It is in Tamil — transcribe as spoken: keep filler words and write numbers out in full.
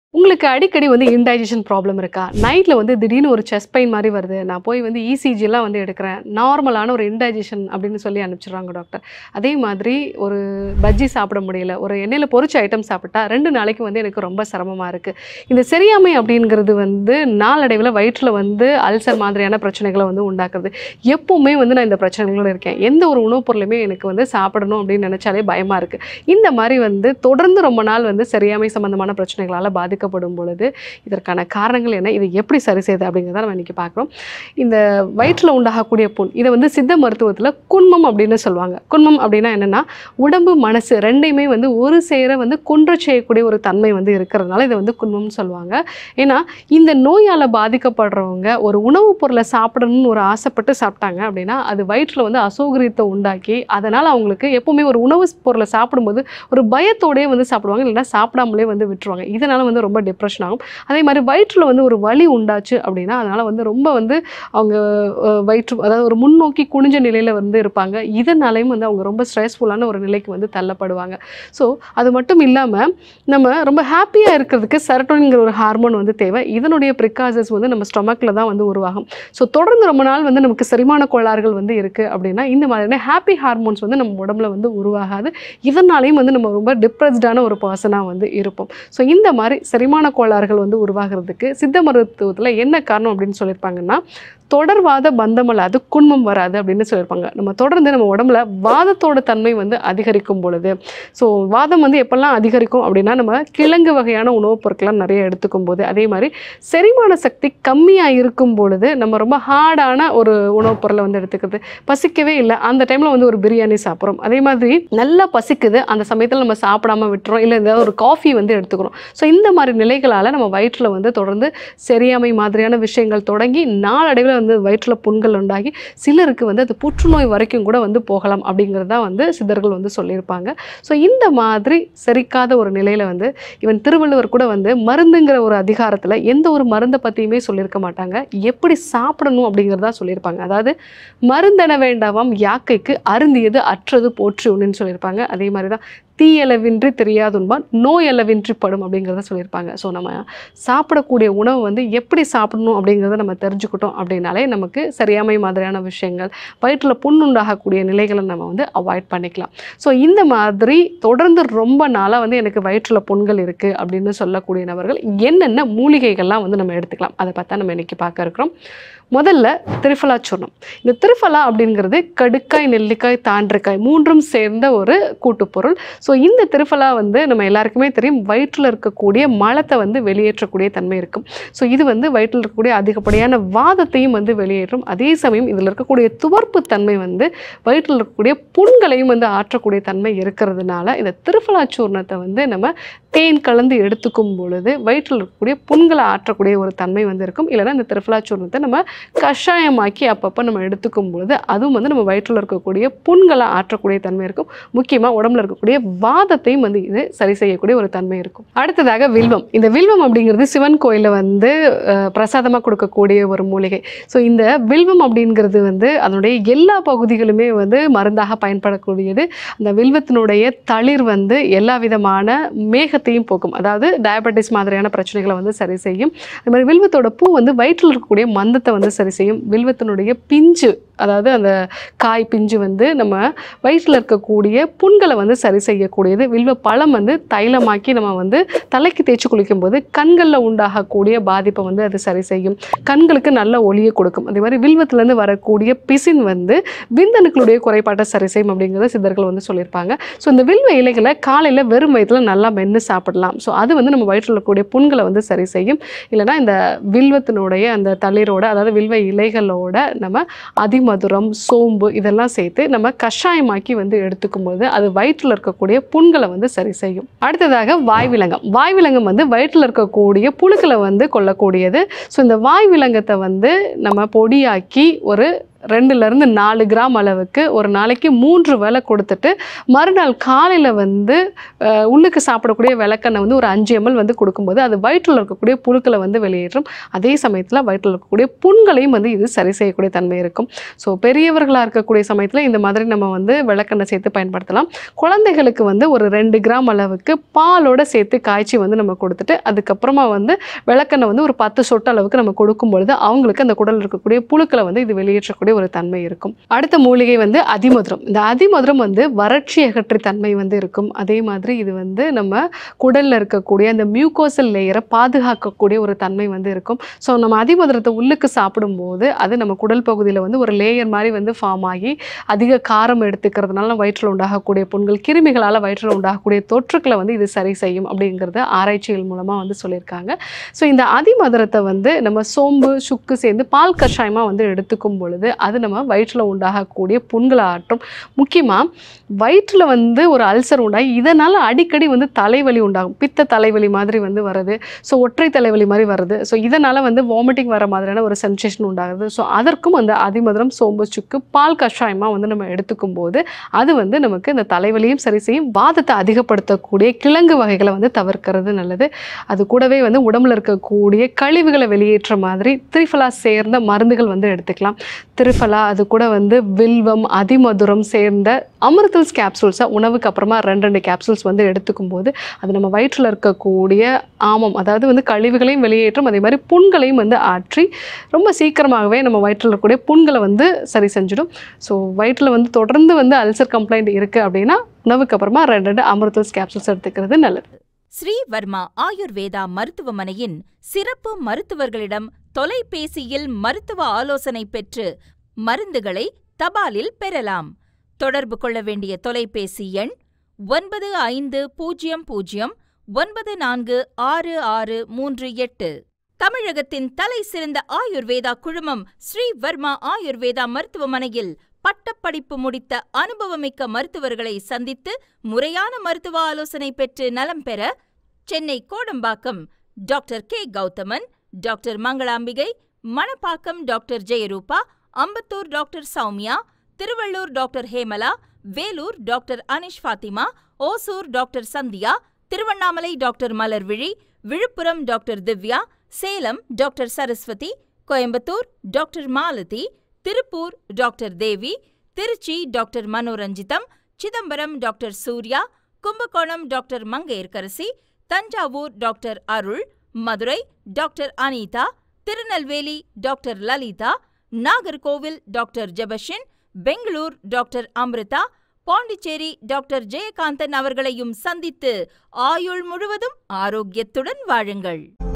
உங்களுக்கு அடிக்கடி வந்து இன்டைஜஷன் ப்ராப்ளம் இருக்கா? நைட்ல வந்து திடீர்னு ஒரு செஸ்ட் பெயின் மாரி வருது. நான் போய் வந்து இசிஜிலாம் வந்து எடுக்கிறேன். நார்மலான ஒரு இன்டைஜஷன் அப்படின்னு சொல்லி அனுப்பிச்சுடுறாங்க டாக்டர். அதே மாதிரி ஒரு பஜ்ஜி சாப்பிட முடியல. ஒரு எண்ணெயில பொரிச்ச ஐட்டம் சாப்பிட்டா ரெண்டு நாளைக்கு வந்து எனக்கு ரொம்ப சிரமமா இருக்கு. இந்த செரியாமை அப்படிங்கிறது வந்து நாளடைவில வயிற்றில வந்து அல்சர் மாதிரியான பிரச்சனைகள வந்து உண்டாக்குது. எப்பவுமே வந்து நான் இந்த பிரச்சனைகளோட இருக்கேன். எந்த ஒரு உணவு பொருளுமே எனக்கு வந்து சாப்பிடணும் அப்படின்னு நினைச்சாலே பயமா இருக்கு. இந்த மாரி வந்து தொடர்ந்து ரொம்ப நாள் வந்து செரியாமை சம்பந்தமான பிரச்சனைகளால பாதிக்கப்படும் பொழுது இதற்கான காரணங்கள் என்ன? இதை எப்படி சரி செய்யுது அப்படிங்கிறத நம்ம இன்னைக்கு பார்க்குறோம். இந்த வயிற்றில உண்டாகக்கூடிய புண் இதை வந்து சித்த மருத்துவத்தில் குன்மம் அப்படின்னு சொல்லுவாங்க. குன்மம் அப்படின்னா என்னன்னா உடம்பு மனசு ரெண்டையுமே வந்து ஒரு சேர வந்து கொன்ற செய்யக்கூடிய ஒரு தன்மை வந்து இருக்கிறதுனால இதை வந்து குன்மம்னு சொல்லுவாங்க. ஏன்னா இந்த நோயால் பாதிக்கப்படுறவங்க ஒரு உணவுப் பொருளை சாப்பிடணும்னு ஒரு ஆசைப்பட்டு சாப்பிட்டாங்க அப்படின்னா அது வயிற்றில் வந்து அசௌகரியத்தை உண்டாக்கி அதனால் அவங்களுக்கு எப்பவுமே ஒரு உணவு பொருளை சாப்பிடும்போது ஒரு பயத்தோடயே வந்து சாப்பிடுவாங்க, இல்லைன்னா சாப்பிடாமலே வந்து விட்டுருவாங்க. இதனால வந்து ரொம்ப டிப்ரெஷன் ஆகும். அதே மாதிரி வயிற்றில் வந்து ஒரு வலி உண்டாச்சு அப்படின்னா அதனால் வந்து ரொம்ப வந்து அவங்க வயிற்று அதாவது ஒரு முன்னோக்கி குனிஞ்ச நிலையில் வந்து இருப்பாங்க. இதனாலையும் வந்து அவங்க ரொம்ப ஸ்ட்ரெஸ்ஃபுல்லான ஒரு நிலைக்கு வந்து தள்ளப்படுவாங்க. ஸோ அது மட்டும் இல்லாமல் நம்ம ரொம்ப ஹாப்பியாக இருக்கிறதுக்கு செரட்டோனின்ங்கிற ஒரு ஹார்மோன் வந்து தேவை. இதனுடைய ப்ரிகாசஸ் வந்து நம்ம ஸ்டொமக்கில் தான் வந்து உருவாகும். ஸோ தொடர்ந்து ரொம்ப நாள் வந்து நமக்கு செரிமான கோளாறுகள் வந்து இருக்குது அப்படின்னா இந்த மாதிரியான ஹாப்பி ஹார்மோன்ஸ் வந்து நம்ம உடம்புல வந்து உருவாகாது. இதனாலையும் வந்து நம்ம ரொம்ப டிப்ரெஸ்டான ஒரு பர்சனாக வந்து இருப்போம். ஸோ இந்த மாதிரி செரிமான கோளாறுகள் வந்து உருவாகிறதுக்கு சித்த மருத்துவத்தில் என்ன காரணம் அப்படின்னு சொல்லியிருப்பாங்கன்னா தொடர்வாத பந்தமல் அது குன்மம் வராது அப்படின்னு சொல்லியிருப்பாங்க. நம்ம தொடர்ந்து நம்ம உடம்புல வாதத்தோட தன்மை வந்து அதிகரிக்கும் பொழுது, ஸோ வாதம் வந்து எப்பெல்லாம் அதிகரிக்கும் அப்படின்னா நம்ம கிழங்கு வகையான உணவுப் பொருட்கள்லாம் நிறைய எடுத்துக்கும் போது, அதே மாதிரி செரிமான சக்தி கம்மியாக இருக்கும் பொழுது நம்ம ரொம்ப ஹார்டான ஒரு உணவுப் பொருளை வந்து எடுத்துக்கிறது, பசிக்கவே இல்லை அந்த டைமில் வந்து ஒரு பிரியாணி சாப்பிட்றோம், அதே மாதிரி நல்லா பசிக்குது அந்த சமயத்தில் நம்ம சாப்பிடாம விட்டுறோம், இல்லை ஏதாவது ஒரு காஃபி வந்து எடுத்துக்கிறோம். ஸோ இந்த மாதிரி நிலைகளால் நம்ம வயிற்றில் வந்து தொடர்ந்து செரியாமை மாதிரியான விஷயங்கள் தொடங்கி நாளடைவில் வந்து வயிற்றில் புண்கள் உண்டாகி சிலருக்கு வந்து அது புற்றுநோய் வரைக்கும் கூட வந்து போகலாம் அப்படிங்கிறது தான் வந்து சித்தர்கள் வந்து சொல்லியிருப்பாங்க. ஸோ இந்த மாதிரி செரிக்காத ஒரு நிலையில் வந்து இவன் திருவள்ளுவர் கூட வந்து மருந்துங்கிற ஒரு அதிகாரத்தில் எந்த ஒரு மருந்தை பற்றியுமே சொல்லியிருக்க மாட்டாங்க, எப்படி சாப்பிடணும் அப்படிங்கிறதா சொல்லியிருப்பாங்க. அதாவது மருந்தென வேண்டாவாம் யாக்கைக்கு அருந்தியது அற்றது போற்றி ஒன்றுன்னு சொல்லியிருப்பாங்க. அதே மாதிரி தான் தீயளவின்றி தெரியாதுன்பான் நோய் அளவின்றி படும் அப்படிங்கிறத சொல்லியிருப்பாங்க. ஸோ நம்ம சாப்பிடக்கூடிய உணவு வந்து எப்படி சாப்பிடணும் அப்படிங்கிறத நம்ம தெரிஞ்சுக்கிட்டோம் அப்படின்னாலே நமக்கு சரியாமை மாதிரியான விஷயங்கள் வயிற்றில் புண்ணுண்டாகக்கூடிய நிலைகளை நம்ம வந்து அவாய்ட் பண்ணிக்கலாம். ஸோ இந்த மாதிரி தொடர்ந்து ரொம்ப நாளாக வந்து எனக்கு வயிற்றில் புண்கள் இருக்குது அப்படின்னு சொல்லக்கூடிய நபர்கள் என்னென்ன மூலிகைகள்லாம் வந்து நம்ம எடுத்துக்கலாம் அதை பார்த்தா நம்ம இன்றைக்கி பார்க்க இருக்கிறோம். முதல்ல திரிஃபலா சூர்ணம். இந்த திரிஃபலா அப்படிங்கிறது கடுக்காய், நெல்லிக்காய், தாண்டிக்காய் மூன்றும் சேர்ந்த ஒரு கூட்டுப்பொருள். ஸோ இந்த திரிஃபலா வந்து நம்ம எல்லாருக்குமே தெரியும் வயிற்றில் இருக்கக்கூடிய மலத்தை வந்து வெளியேற்றக்கூடிய தன்மை இருக்கும். ஸோ இது வந்து வயிற்றில் இருக்கக்கூடிய அதிகப்படியான வாதத்தையும் வந்து வெளியேற்றும். அதே சமயம் இதில் இருக்கக்கூடிய துவர்ப்பு தன்மை வந்து வயிற்றில் இருக்கக்கூடிய புண்களையும் வந்து ஆற்றக்கூடிய தன்மை இருக்கிறதுனால இந்த திரிஃபலா சூர்ணத்தை வந்து நம்ம தேன் கலந்து எடுத்துக்கும் பொழுது வயிற்றில் இருக்கக்கூடிய புண்களை ஆற்றக்கூடிய ஒரு தன்மை வந்து இருக்கும். இல்லைன்னா இந்த திரிஃபலா சூர்ணத்தை நம்ம கஷாயமாக்கி அப்பப்போ நம்ம எடுத்துக்கும் பொழுது அதுவும் வந்து நம்ம வயிற்றில் இருக்கக்கூடிய புண்களை ஆற்றக்கூடிய தன்மை இருக்கும். முக்கியமாக உடம்புல இருக்கக்கூடிய வாதத்தையும் வந்து இது சரி செய்யக்கூடிய ஒரு தன்மை இருக்கும். அடுத்ததாக வில்வம். இந்த வில்வம் அப்படிங்கிறது சிவன் கோயிலில் வந்து பிரசாதமாக கொடுக்கக்கூடிய ஒரு மூலிகை. ஸோ இந்த வில்வம் அப்படிங்கிறது வந்து அதனுடைய எல்லா பகுதிகளுமே வந்து மருந்தாக பயன்படக்கூடியது. அந்த வில்வத்தினுடைய தளிர் வந்து எல்லா விதமான மேகத்தையும் போக்கும், அதாவது டயபெட்டிஸ் மாதிரியான பிரச்சனைகளை வந்து சரி செய்யும். அது மாதிரி வில்வத்தோட பூ வந்து வயிற்றில் இருக்கக்கூடிய மந்தத்தை வந்து சரி செய்யும். வில்வத்தினுடைய பிஞ்சு, அதாவது அந்த காய் பிஞ்சு வந்து நம்ம வயிற்றில் இருக்கக்கூடிய புண்களை வந்து சரி செய்யக்கூடியது. வில்வ பழம் வந்து தைலமாக்கி நம்ம வந்து தலைக்கு தேய்ச்சி குளிக்கும் போது கண்களில் உண்டாகக்கூடிய பாதிப்பை வந்து அது சரி செய்யும், கண்களுக்கு நல்ல ஒளியை கொடுக்கும். அதே மாதிரி வில்வத்திலேருந்து வரக்கூடிய பிசின் வந்து விந்தணுக்களுடைய குறைபாட்டை சரி செய்யும் அப்படிங்கிறத சித்தர்கள் வந்து சொல்லியிருப்பாங்க. ஸோ இந்த வில்வ இலைகளை காலையில் வெறும் வயிற்றில் நல்லா மென்று சாப்பிடலாம். ஸோ அது வந்து நம்ம வயிற்றில் இருக்கக்கூடிய புண்களை வந்து சரி செய்யும். இல்லைனா இந்த வில்வத்தினுடைய அந்த தளிரோட, அதாவது வில்வ இலைகளோட நம்ம அதி மதுரம், சோம்பு இதெல்லாம் சேர்த்து நம்ம கஷாயமாக்கி வந்து எடுத்துக்கும் போது அது வயிற்றில் இருக்கக்கூடிய புண்களை வந்து சரி செய்யும். அடுத்ததாக வாய்விலங்கம். வாய்விலங்கம் வந்து வயிற்றில் இருக்கக்கூடிய புழுக்களை வந்து கொல்லக்கூடியது. ஸோ இந்த வாய்விலங்கத்தை வந்து நம்ம பொடியாக்கி ஒரு ரெண்டுலேருந்து நாலு கிராம் அளவுக்கு ஒரு நாளைக்கு மூன்று வேளை கொடுத்துட்டு மறுநாள் காலையில் வந்து உள்ளுக்கு சாப்பிடக்கூடிய விளக்கெண்ணெய் வந்து ஒரு அஞ்சு எம்எல் வந்து கொடுக்கும்போது அது வயிற்றில் இருக்கக்கூடிய புழுக்களை வந்து வெளியேற்றும். அதே சமயத்தில் வயிற்றில் இருக்கக்கூடிய புண்களையும் வந்து இது சரி செய்யக்கூடிய தன்மை இருக்கும். ஸோ பெரியவர்களாக இருக்கக்கூடிய சமயத்தில் இந்த மாதிரி நம்ம வந்து விளக்கெண்ணெய் சேர்த்து பயன்படுத்தலாம். குழந்தைகளுக்கு வந்து ஒரு ரெண்டு கிராம் அளவுக்கு பாலோட சேர்த்து காய்ச்சி வந்து நம்ம கொடுத்துட்டு அதுக்கப்புறமா வந்து விளக்கெண்ணெய் வந்து ஒரு பத்து சொட்டு அளவுக்கு நம்ம கொடுக்கும் பொழுது அவங்களுக்கு அந்த குடலில் இருக்கக்கூடிய புழுக்களை வந்து இது வெளியேற்றக்கூடிய ஒரு தன்மை இருக்கும். அடுத்த மூலிகை வந்து அதிமதுரம். இந்த அதிமதுரம் வந்து வறட்சி அகற்றி தன்மை வந்து இருக்கும். அதே மாதிரி இது வந்து நம்ம குடல்ல இருக்கக்கூடிய அந்த மியூகோசல் லேயரை பாதுகாக்கக்கூடிய ஒரு தன்மை வந்து இருக்கும். ஸோ நம்ம அதிமதுரத்தை உள்ளுக்கு சாப்பிடும்போது அது நம்ம குடல் பகுதியில் வந்து ஒரு லேயர் மாதிரி வந்து ஃபார்ம் ஆகி அதிக காரம் எடுத்துக்கிறதுனால வயிற்றில் உண்டாகக்கூடிய புண்கள், கிருமிகளால் வயிற்றில் உண்டாகக்கூடிய தொற்றுக்களை வந்து இது சரி செய்யும் அப்படிங்கிறத ஆராய்ச்சிகள் மூலமாக வந்து சொல்லியிருக்காங்க. ஸோ இந்த அதிமதுரத்தை வந்து நம்ம சோம்பு சுக்கு சேர்ந்து பால் கஷாயமாக வந்து எடுத்துக்கும் பொழுது அது நம்ம வயிற்றில் உண்டாகக்கூடிய புண்களை ஆற்றும். முக்கியமாக வயிற்றில் வந்து ஒரு அல்சர் உண்டாகி இதனால் அடிக்கடி வந்து தலைவலி உண்டாகும். பித்த தலைவலி மாதிரி வந்து வருது. ஸோ ஒற்றை தலைவலி மாதிரி வருது. ஸோ இதனால் வந்து வாமிட்டிங் வர மாதிரியான ஒரு சென்சேஷன் உண்டாகுது. ஸோ அதற்கும் அந்த அதிமதுரம் சோம்பு சுக்கு பால் கஷாயமாக வந்து நம்ம எடுத்துக்கும் போது அது வந்து நமக்கு இந்த தலைவலியும் சரி செய்யும். வாதத்தை அதிகப்படுத்தக்கூடிய கிழங்கு வகைகளை வந்து தவிர்க்கிறது நல்லது. அது கூடவே வந்து உடம்புல இருக்கக்கூடிய கழிவுகளை வெளியேற்ற மாதிரி திரிஃபலா சேர்ந்த மருந்துகள் வந்து எடுத்துக்கலாம். திரிஃபலா அது கூட வந்து வில்வம் அதிமதுரம் சேர்ந்த அமிர்தல்ஸ் கேப்சூல்ஸை உணவுக்கு அப்புறமா ரெண்டு ரெண்டு கேப்சூல்ஸ் வந்து எடுத்துக்கும் போது அது நம்ம வயிற்றில் இருக்கக்கூடிய ஆமம் அதாவது வந்து கழிவுகளையும் வெளியேற்றும். அதே மாதிரி புண்களையும் வந்து ஆற்றி ரொம்ப சீக்கிரமாகவே நம்ம வயிற்றில் இருக்கக்கூடிய புண்களை வந்து சரி செஞ்சிடும். ஸோ வயிற்றில் வந்து தொடர்ந்து வந்து அல்சர் கம்ப்ளைண்ட் இருக்குது அப்படின்னா உணவுக்கு அப்புறமா ரெண்டு ரெண்டு அமிர்தல்ஸ் கேப்சூல்ஸ் எடுத்துக்கிறது நல்லது. ஸ்ரீ வர்மா ஆயுர்வேதா மருத்துவமனையின் சிறப்பு மருத்துவர்களிடம் தொலைபேசியில் மருத்துவ ஆலோசனை பெற்று மருந்துகளை தபாலில் பெறலாம். தொடர்பு கொள்ள வேண்டிய தொலைபேசி எண் ஒன்பது ஐந்து பூஜ்ஜியம் பூஜ்ஜியம் ஒன்பது நான்கு ஆறு ஆறு மூன்று எட்டு. தமிழகத்தின் தலை சிறந்த ஆயுர்வேதா குழுமம் ஸ்ரீ வர்மா ஆயுர்வேதா மருத்துவமனையில் பட்டப்படிப்பு முடித்த அனுபவமிக்க மருத்துவர்களை சந்தித்து முறையான மருத்துவ ஆலோசனை பெற்று நலம் பெற Chennai Kodambakkam doctor K Gauthaman, doctor Mangalambigai, Manapakkam doctor Jayarupa, Ambattur doctor Soumya, Thiruvallur doctor Hemala, Vellore doctor Anish Fathima, Hosur doctor Sandhya, Tiruvannamalai doctor Malarvizhi, Villupuram doctor Divya, Salem doctor Saraswathi, Coimbatore doctor Malathi, Tiruppur doctor Devi, Trichy doctor Manoranjitham, Chidambaram doctor Surya, Kumbakonam doctor Mangaiyarkarasi, Thanjavur doctor Arul, Madurai doctor Anitha, Tirunelveli doctor Lalitha, Nagercoil doctor Jebashin, Bangalore doctor Amritha, Pondicherry doctor Jayakanthan அவர்களையும் சந்தித்து ஆயுள் முழுவதும் ஆரோக்கியத்துடன் வாழுங்கள்.